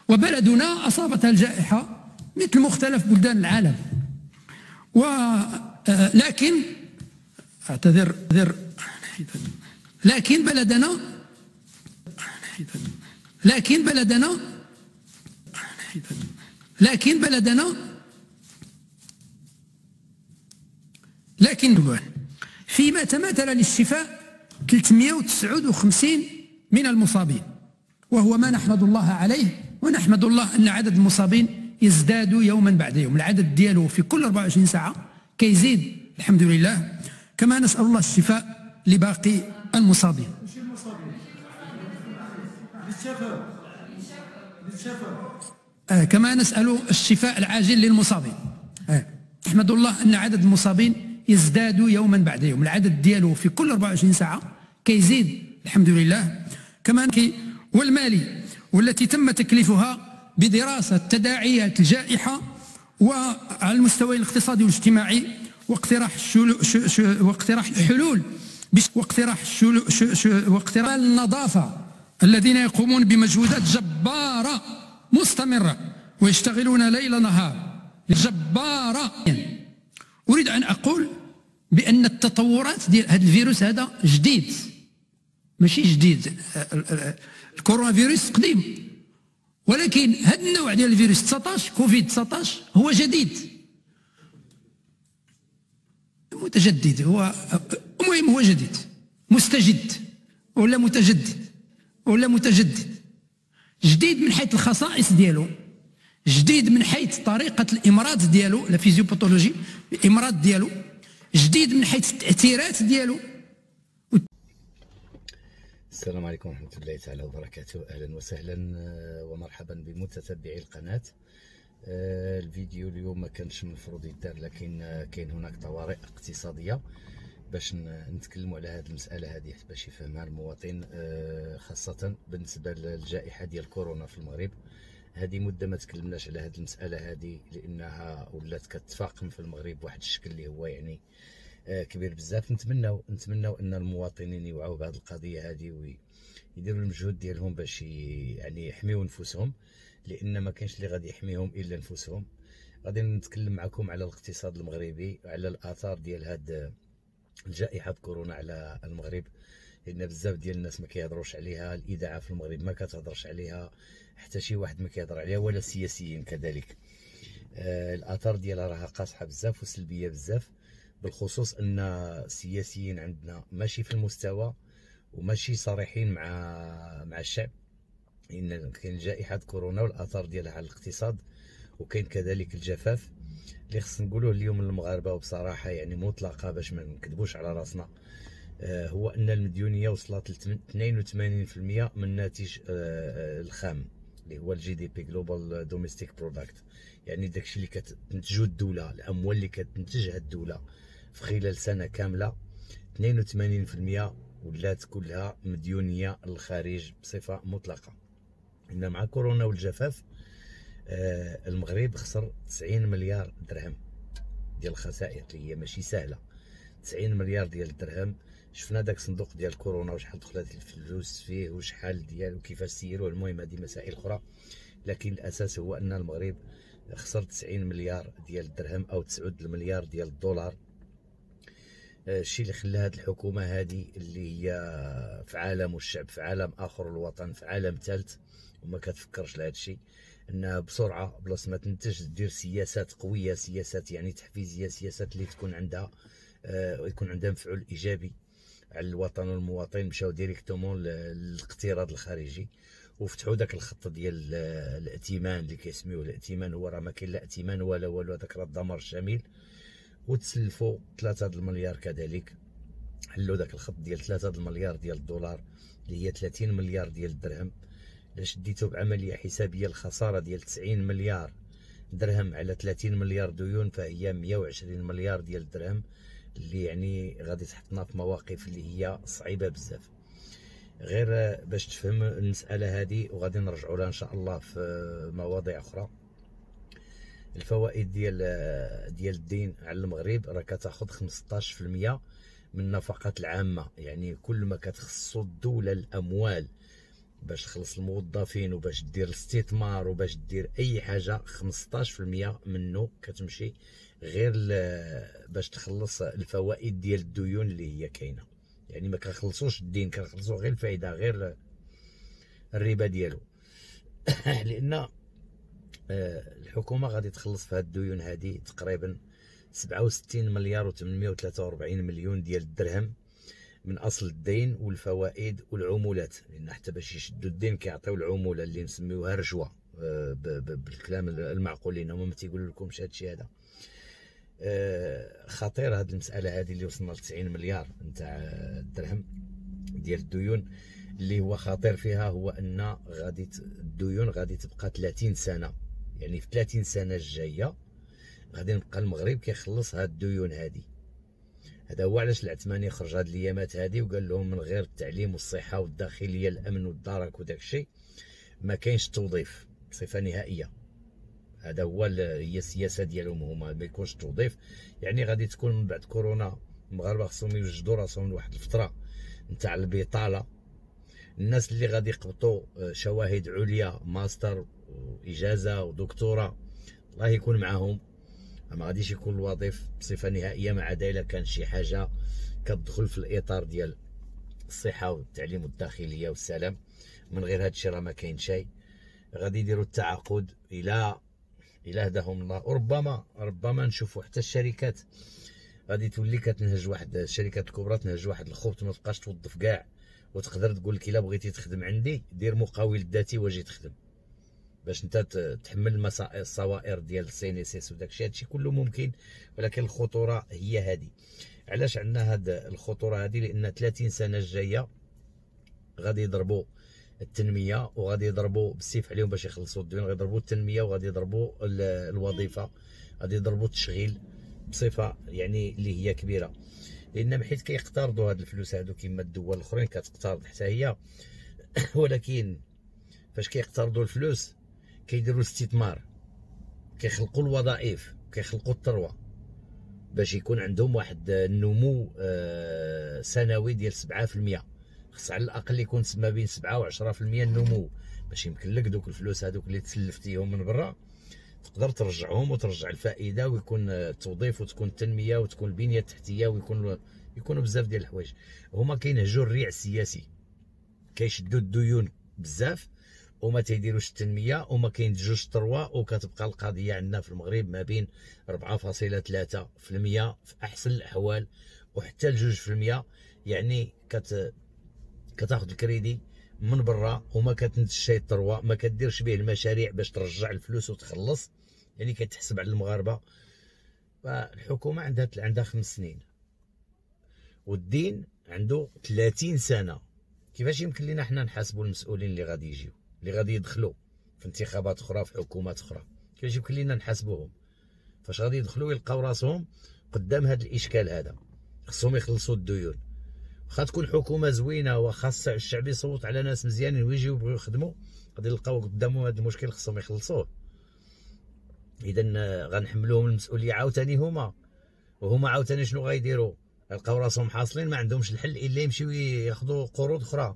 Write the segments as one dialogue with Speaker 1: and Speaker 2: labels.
Speaker 1: وبلدنا أصابتها الجائحة مثل مختلف بلدان العالم، لكن أعتذر لكن بلدنا فيما تماثل للشفاء 359 من المصابين، وهو ما نحمد الله عليه، ونحمد الله أن عدد المصابين يزداد يوما بعد يوم، العدد دياله في كل 24 ساعة كيزيد الحمد لله. كما نسأل الله الشفاء لباقي المصابين. كما نسأل الشفاء العاجل للمصابين. نحمد الله أن عدد المصابين يزداد يوما بعد يوم، العدد دياله في كل 24 ساعة كيزيد الحمد لله. كما والمالي، والتي تم تكليفها بدراسة تداعيات الجائحة وعلى المستوى الاقتصادي والاجتماعي، واقتراح الحلول واقتراح النظافة، الذين يقومون بمجهودات جبارة مستمرة ويشتغلون ليل نهار جبارة. أريد أن أقول بأن التطورات ديال هذا الفيروس هذا جديد، ماشي جديد، الكورونا فيروس قديم، ولكن هذا النوع ديال الفيروس 19 كوفيد 19 هو جديد متجدد، هو المهم هو جديد مستجد ولا متجدد ولا متجدد، جديد من حيث الخصائص ديالو، جديد من حيث طريقة الإمراض ديالو، لا فيزيوباثولوجي الإمراض ديالو، جديد من حيث التأثيرات ديالو.
Speaker 2: السلام عليكم ورحمة الله تعالى وبركاته. أهلا وسهلا ومرحبا بمتتبعي القناة. الفيديو اليوم ما كانش المفروض يدار، لكن كاين هناك طوارئ اقتصادية باش نتكلموا على هذه المسألة هذه باش يفهمها المواطن، خاصة بالنسبة للجائحة ديال كورونا في المغرب. هذه مدة ما تكلمناش على هذه المسألة هذه، لأنها ولات كتفاقم في المغرب بواحد الشكل اللي هو يعني كبير بزاف. نتمناو ان المواطنين يوعوا بهذه القضيه هذه ويديروا المجهود ديالهم باش يعني يحميوا نفوسهم، لان ما كاينش اللي غادي يحميهم الا نفوسهم. غادي نتكلم معكم على الاقتصاد المغربي وعلى الاثار ديال هذه الجائحه كورونا على المغرب، لان بزاف ديال الناس ما كيهضروش عليها، الاذاعه في المغرب ما كتهضرش عليها، حتى شي واحد ما كيهضر عليها، ولا السياسيين كذلك. الاثار ديالها راها قاصحه بزاف وسلبيه بزاف، بالخصوص ان السياسيين عندنا ماشي في المستوى وماشي صريحين مع الشعب، لان كاين جائحه كورونا والاثار ديالها على الاقتصاد، وكاين كذلك الجفاف اللي خص نقولوه اليوم للمغاربه وبصراحه يعني مطلقه باش ما نكذبوش على راسنا. هو ان المديونيه وصلت ل 82% من الناتج الخام اللي هو الجي دي بي جلوبال دوميستيك برودكت، يعني داكشي اللي كتنتجو الدوله، الاموال اللي كتنتجها الدوله في خلال سنه كامله 82% ولات كلها مديونيه للخارج بصفه مطلقه. ان مع كورونا والجفاف المغرب خسر 90 مليار درهم ديال الخسائر اللي هي ماشي سهله. 90 مليار ديال الدرهم. شفنا داك الصندوق ديال كورونا وشحال دخلت الفلوس فيه وشحال ديال وكيفاش سيروه، المهم هذه مسائل اخرى، لكن الاساس هو ان المغرب خسر 90 مليار ديال الدرهم او 9 مليار ديال الدولار. الشيء اللي خلى هذه الحكومه هذه اللي هي في عالم والشعب في عالم اخر، الوطن في عالم ثالث، وما كتفكرش لهذا الشيء، انها بسرعه بلاص ما تنتج دير سياسات قويه، سياسات يعني تحفيزيه، سياسات اللي تكون عندها يكون عندها مفعول ايجابي على الوطن والمواطن. مشاو ديريكتومون للاقتراض الخارجي وفتحوا داك الخط ديال الائتمان اللي كيسميوه الائتمان، هو راه ما كاين لا ائتمان ولا والو، هذاك راه الدمار الشامل. وتسلفوا 3 المليار كذلك، حلوا داك الخط ديال 3 المليار ديال الدولار اللي هي 30 مليار ديال الدرهم. الا شديتو بعمليه حسابيه الخساره ديال 90 مليار درهم على 30 مليار ديون، فهي 120 مليار ديال الدرهم، اللي يعني غادي تحطنا في مواقف اللي هي صعيبه بزاف. غير باش تفهم المساله هذه، وغادي نرجعوا لها ان شاء الله في مواضيع اخرى. الفوائد ديال الدين على المغرب راه كتاخذ 15% من النفقات العامه، يعني كل ما كتخصو الدوله الاموال باش تخلص الموظفين وباش دير الاستثمار وباش دير اي حاجه 15% منه كتمشي غير باش تخلص الفوائد ديال الديون اللي هي كاينه. يعني ما كنخلصوش الدين، كنخلصو غير الفائده، غير الربا ديالو. لان الحكومه غادي تخلص في هاد الديون هادي تقريبا 67 مليار و843 مليون ديال الدرهم من اصل الدين والفوائد والعمولات، لان حتى باش يشدوا الدين كيعطيو العموله اللي نسميوها رشوه بالكلام المعقول، لان هما ما تيقولوا لكمش هادشي هذا. خطير هاد المساله هذه اللي وصلنا ل 90 مليار نتاع الدرهم ديال الديون. اللي هو خطير فيها هو ان غادي الديون غادي تبقى 30 سنه، يعني في 30 سنه الجايه غادي نبقى المغرب كيخلص هاد الديون هادي. هذا هو علاش العثماني خرج هاد الايامات هادي وقال لهم من غير التعليم والصحه والداخليه الامن والدرك وداك الشيء ما كاينش توظيف بصفه نهائيه. هذا هو هي السياسه ديالهم هما، ما يكونش توظيف. يعني غادي تكون من بعد كورونا المغاربه خصهم يوجدوا راسهم لواحد الفتره نتاع البطاله. الناس اللي غادي يقبطوا شواهد عليا ماستر واجازه ودكتوراه الله يكون معاهم، ما غاديش يكون الوظيف بصفه نهائيه، ما عدا الا كان شي حاجه كتدخل في الاطار ديال الصحه والتعليم والداخليه والسلام. من غير هذا الشيء راه ما كاين شيء. غادي يديروا التعاقد الى هداهم الله. ربما نشوفوا حتى الشركات غادي تولي كتنهج واحد الشركات الكبرى تنهج واحد الخبط، ما تبقاش توظف كاع، وتقدر تقول لك الا بغيتي تخدم عندي دير مقاول ذاتي واجي تخدم باش انت تحمل الصوائر ديال السينيسيس وداك الشيء. هادشي كله ممكن، ولكن الخطوره هي هذه. علاش عندنا هاد الخطوره هذه؟ لان 30 سنه الجايه غادي يضربوا التنميه وغادي يضربوا بالسيف عليهم باش يخلصوا الديون. غادي يضربوا التنميه وغادي يضربوا الوظيفه، غادي يضربوا التشغيل بصفه يعني اللي هي كبيره. لان حيت كيقترضوا هاد الفلوس هادو كما الدول الاخرين كتقترض حتى هي، ولكن فاش كيقترضوا الفلوس كيديروا الاستثمار، كيخلقوا الوظائف، كيخلقوا الثروه باش يكون عندهم واحد النمو سنوي ديال 7%. خص على الاقل يكون ما بين 7 و 10% النمو باش يمكن لك دوك الفلوس هذوك اللي تسلفتيهم من برا تقدر ترجعهم وترجع الفائده، ويكون التوظيف وتكون التنميه وتكون البنيه التحتيه ويكونوا بزاف ديال الحوايج. هما كينهجوا الريع السياسي، كيشدوا الديون بزاف وما تيديروش التنميه وما كينتجوش الثروه، وكتبقى القضيه عندنا في المغرب ما بين 4.3% في احسن الاحوال وحتى ل 2%. يعني كتاخذ الكريدي من برا وما كتنتج شي الثروه، ما كديرش به المشاريع باش ترجع الفلوس وتخلص. يعني كتحسب على المغاربه. فالحكومه عندها 5 سنين والدين عنده 30 سنه. كيفاش يمكن لنا حنا نحاسبوا المسؤولين اللي غادي يجيو، اللي غادي يدخلوا في انتخابات اخرى في حكومات اخرى؟ كيفاش يمكن لنا نحاسبوهم؟ فاش غادي يدخلوا يلقاو راسهم قدام هذا الاشكال هذا؟ خصهم يخلصوا الديون. واخا تكون حكومه زوينه وخاص الشعب يصوت على ناس مزيانين ويجيو يبغيو يخدموا، غادي يلقاو قدامهم هذا المشكل خصهم يخلصوه. اذا غنحملوهم المسؤوليه عاوتاني هما، وهما عاوتاني شنو غايديروا؟ يلقاو راسهم حاصلين ما عندهمش الحل الا يمشيو ياخذوا قروض اخرى،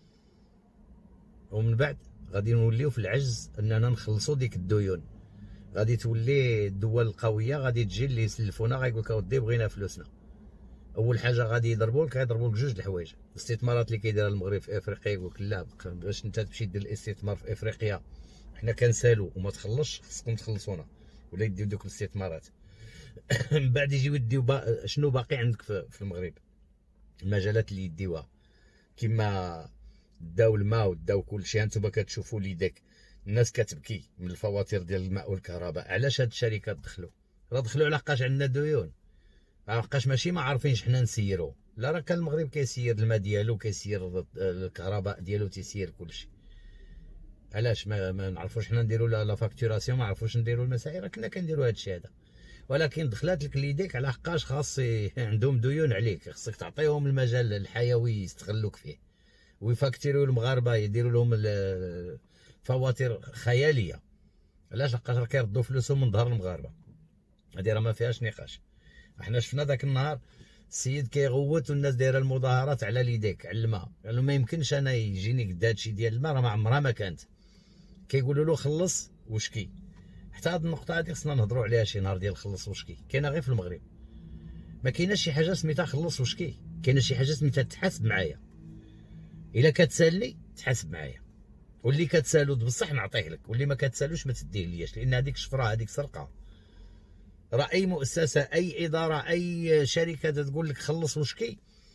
Speaker 2: ومن بعد غادي نوليو في العجز اننا نخلصوا ديك الديون. غادي تولي الدول القويه غادي تجي اللي يسلفونا غايقول لك اودي بغينا فلوسنا. اول حاجه غادي يضربوا لك جوج د الحوايج. الاستثمارات اللي كيديرها المغرب في افريقيا يقول لك لا، باش انت تمشي دير الاستثمار في افريقيا حنا كنسالو وما تخلصش، خصكم تخلصونا ولا يديو دوك الاستثمارات. من بعد يجيو يديو شنو باقي عندك في المغرب، المجالات اللي يديوها كما داو الماء وداو كلشي. هانتوما كتشوفوا ليداك الناس كتبكي من الفواتير ديال الماء والكهرباء. علاش هاد الشركات دخلوا؟ راه دخلوا علاقاش عندنا ديون، علاقاش ماشي ما عارفينش حنا نسيرو. لا، راه كان المغرب كيسير الماء ديالو، كيسير الكهرباء ديالو، تيسير كلشي. علاش ما نعرفوش حنا نديرو لا فاكتوراسيون، ما عرفوش نديرو المسائل؟ راه كنا كنديرو هادشي هذا، ولكن دخلات لك ليديك على حقاش خاص عندهم ديون عليك، خصك تعطيهم المجال الحيوي يستغلوك فيه ويفاكتوريو المغاربه، يديروا لهم فواتير خياليه. علاش؟ لقاش راه كيردوا فلوسهم من ظهر المغاربه. هادي راه ما فيهاش نقاش. احنا شفنا ذاك النهار السيد كيغوت والناس دايره المظاهرات على ليديك على الماء. قال له ما يمكنش انا يجيني قد هادشي ديال الماء، راه ما عمرها ما كانت. كيقولوا له خلص وشكي. حتى هاد النقطه هادي خصنا نهضروا عليها شي نهار، ديال خلص وشكي. كاينه غير في المغرب، ما كايناش شي حاجه سميتها خلص وشكي. كاينه شي حاجه سميتها تحاسب معايا. الا كتسالني تحاسب معايا، واللي كتسالو بصح نعطيه لك، واللي ما كتسالوش ما تديه لياش، لان هذيك شفره، هذيك سرقه. راه اي مؤسسه، اي اداره، اي شركه تقول لك خلص وشكي،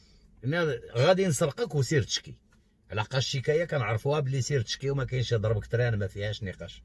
Speaker 2: غادي نسرقك وسير تشكي. علاقاش الشكايه كنعرفوها بلي سير تشكي وما كاينش ضربك تران، ما فيهاش نقاش.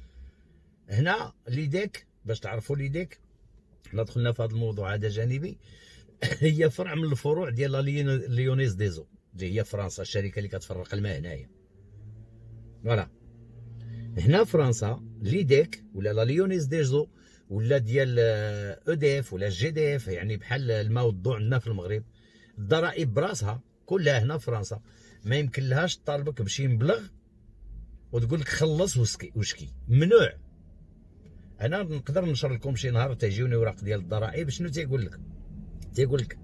Speaker 2: هنا ليديك، باش تعرفوا ليديك، حنا دخلنا في هذا الموضوع هذا جانبي. هي فرع من الفروع ديال ليونيز ديزو، اللي هي فرنسا، الشركه اللي كتفرق الماء هنايا. فوالا هنا فرنسا ليديك ولا لا ليونيز ديزو ولا ديال او دي اف ولا جي دي اف، يعني بحال الماء والضوء عندنا في المغرب، الضرائب براسها كلها هنا في فرنسا. ما يمكن لهاش تطالبك بشي مبلغ وتقول لك خلص وشكي، ممنوع. انا نقدر نشر لكم شي نهار تيجيوني اوراق ديال الضرائب. شنو تيقول لك؟ تيقول لك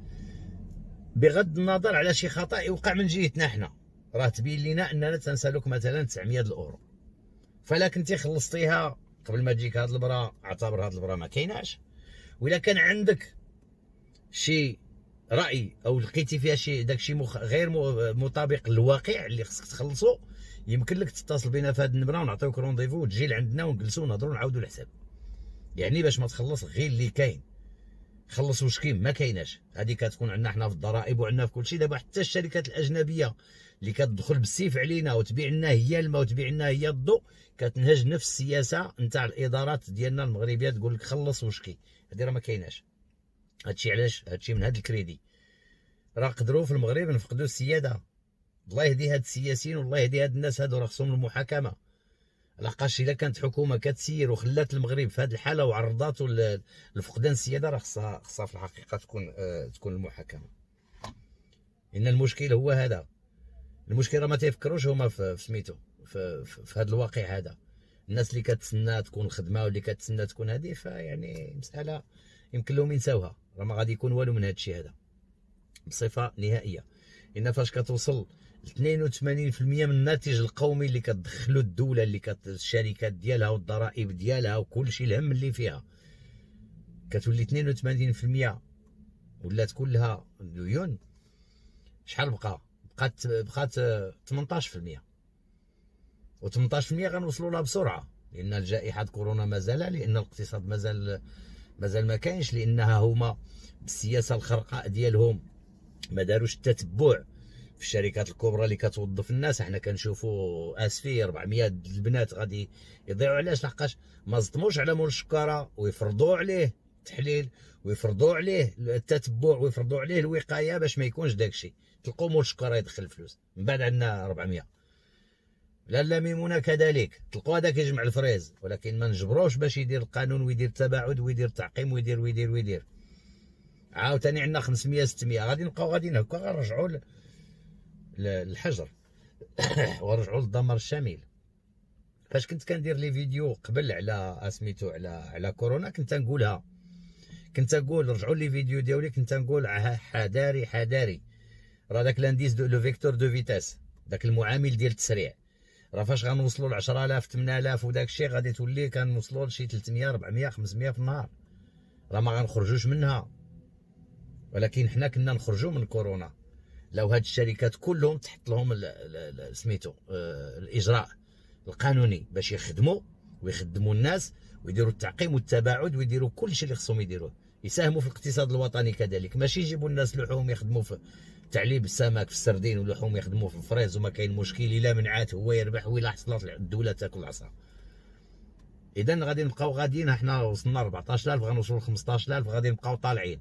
Speaker 2: بغض النظر على شي خطا يوقع من جهتنا حنا، راه تبين لينا اننا تنسالوك مثلا 900 الاورو، فلا كنتي خلصتيها قبل ما تجيك هاد البرا، اعتبر هاد البرا ما كايناش. وإلا كان عندك شي راي او لقيتي فيها شي داكشي غير مطابق للواقع اللي خصك تخلصو، يمكن لك تتصل بينا في هاد النمره ونعطيوك رونديفو وتجي لعندنا ونجلسو ونهضرو ونعاودو الحساب. يعني باش ما تخلص غير اللي كاين. خلص وشكي ما كايناش. هذه كتكون عندنا حنا في الضرائب وعندنا في كلشي. دابا حتى الشركات الاجنبيه اللي كتدخل بالسيف علينا وتبيع لنا هي الماء وتبيع لنا هي الضوء، كتنهج نفس السياسه نتاع الادارات ديالنا المغربيه، تقول لك خلص وشكي. هذه راه ما كايناش. هادشي علاش؟ هادشي من هاد الكريدي. راه قدروا في المغرب نفقدوا السياده. الله يهدي هاد السياسيين والله يهدي هاد الناس هادو، راه خصهم المحاكمه. لاقاش الا كانت حكومه كتسير وخلات المغرب في هذه الحاله وعرضاتو لفقدان السياده، راه خصها في الحقيقه تكون المحاكمه. ان المشكل هو هذا. المشكل راه ما تيفكروش هما في سميتو في هذا الواقع هذا. الناس اللي كتسنى تكون الخدمه واللي كتسنى تكون هذه، فيعني مساله يمكن لهم ينساوها. راه ما غادي يكون والو من هذا الشيء هذا بصفه نهائيه. لان فاش كتوصل 82% من الناتج القومي اللي كتدخلو الدوله، اللي الشركات ديالها والضرائب ديالها وكل شيء الهم اللي فيها، كتولي 82% ولات كلها ديون. شحال بقات 18%. و18% غنوصلوا لها بسرعه، لان الجائحه كورونا مازال، لان الاقتصاد مازال ما كاينش، لانها هما بالسياسه الخرقاء ديالهم ما داروش التتبع في الشركات الكبرى اللي كتوظف الناس. احنا كنشوفوا اسفي 400 البنات غادي يضيعوا. علاش؟ لحقاش ما زطموش على مول الشكاره ويفرضوا عليه التحليل ويفرضوا عليه التتبع ويفرضوا عليه الوقايه باش ما يكونش داكشي. تلقوا مول الشكاره يدخل الفلوس، من بعد عندنا 400. لا ميمونه كذلك، تلقوا هذاك يجمع الفريز، ولكن ما نجبروش باش يدير القانون ويدير التباعد ويدير التعقيم ويدير. عاوتاني عندنا 500 600 غادي نبقاو غاديين هكا، غنرجعوا للحجر ونرجعوا للدمار الشامل. فاش كنت كندير لي فيديو قبل على اسميتو على كورونا، كنت نقول رجعوا لي فيديو ديالي، كنت نقول حذاري راه داك لانديس لو فيكتور دو فيتاس، داك المعامل ديال التسريع، راه فاش غنوصلوا ل 10000 8000 وداك الشيء غادي تولي كنوصلوا لشي 300 400 500 في النهار، راه ما غنخرجوش منها. ولكن حنا كنا نخرجوا من كورونا لو هاد الشركات كلهم تحط لهم سميتو الاجراء القانوني باش يخدموا الناس ويديروا التعقيم والتباعد ويديروا كل شيء اللي خصهم يديروه، يساهموا في الاقتصاد الوطني كذلك. ماشي يجيبوا الناس لحوم يخدموا في تعليب السمك في السردين ولحوم يخدموا في الفريز وما كاين مشكل. الا منعات هو يربح وإلا حصلت الدوله تاكل العصا. اذا غادي نبقاو غاديين، حنا وصلنا 14000 غنوصلوا ل 15000 غادي نبقاو طالعين.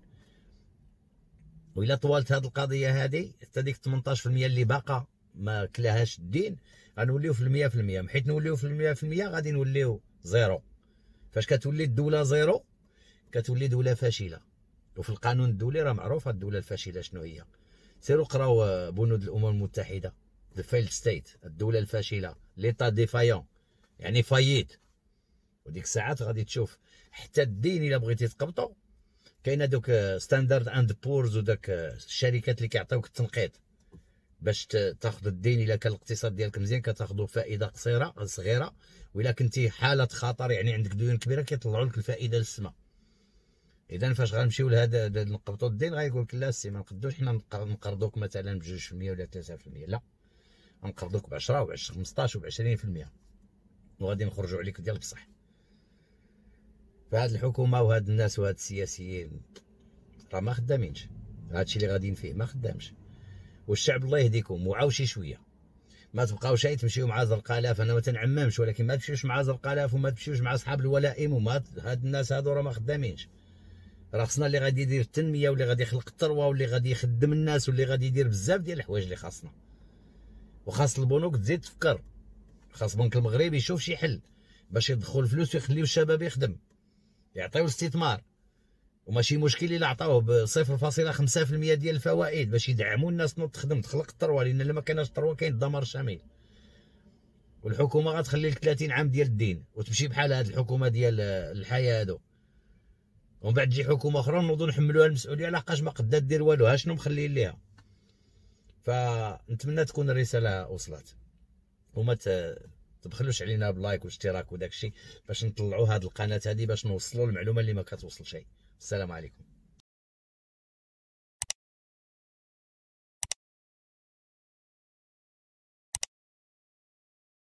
Speaker 2: وإلا طوالت هذه القضيه هذه حتى ديك 18% اللي باقا ما كلاهاش الدين غنوليو في 100%. حيت نوليو في 100% غادي نوليو زيرو. فاش كتولي الدوله زيرو كتولي دوله فاشله. وفي القانون الدولي راه معروفه الدوله الفاشله شنو هي. سيروا قراو بنود الامم المتحده، The failed state، الدوله الفاشله، ليطا ديفايون يعني فايت. وديك الساعات غادي تشوف حتى الدين الا بغيتي تقبطو كاين دوك ستاندرد اند بورز وداك الشركات اللي كيعطيوك التنقيط باش تاخذ الدين. الا كان الاقتصاد ديالك مزيان كتاخذوا فائده قصيره صغيره، والا كنتي حاله خطر يعني عندك ديون كبيره كيطلعوا لك الفائده للسما. اذا فاش غنمشيو لهذا نقبطوا الدين غايقول لك لا سي ما نقدوش حنا نقرضوك مثلا ب2% ولا 3%، لا غنقرضوك ب10 و10 15 و20% وغادي نخرجوا عليك ديال بصح. فهاد الحكومه وهاد الناس وهاد السياسيين راه ما خدامينش، هادشي اللي غاديين فيه ما خدامش. والشعب الله يهديكم وعاوشي شويه، ما تبقاوش تمشيو مع زرقالاف. انا ما تنعممش، ولكن ما تمشيوش مع زرقالاف وما تمشيوش مع اصحاب الولائم وما هاد الناس هادو راه ما خدامينش. راه خصنا اللي غادي يدير التنميه واللي غادي يخلق الثروه واللي غادي يخدم الناس واللي غادي يدير بزاف ديال الحوايج اللي خاصنا. وخاص البنوك تزيد تفكر، خاص بنك المغرب يشوف شي حل باش يدخل الفلوس ويخليو الشباب يخدم، يعطيو الاستثمار. وماشي مشكل الا عطاوه ب 0.5% ديال الفوائد باش يدعموا الناس تنوض تخدم تخلق الثروه، لان الا ما كانش الثروه كاين الدمار الشامل. والحكومه غتخلي لك 30 عام ديال الدين وتمشي بحال هاد الحكومه ديال الحياه هادو، ومن بعد تجي حكومه اخرى نوضوا نحملوها المسؤوليه لحقاش ما قدات دير والو. ها شنو مخليين ليها؟ فنتمنى تكون الرساله وصلت، وما تبخلوش علينا بلايك واشتراك وداك الشيء باش نطلعوا هاد القناه هادي باش نوصلوا المعلومه اللي ما كتوصل شيء. السلام عليكم.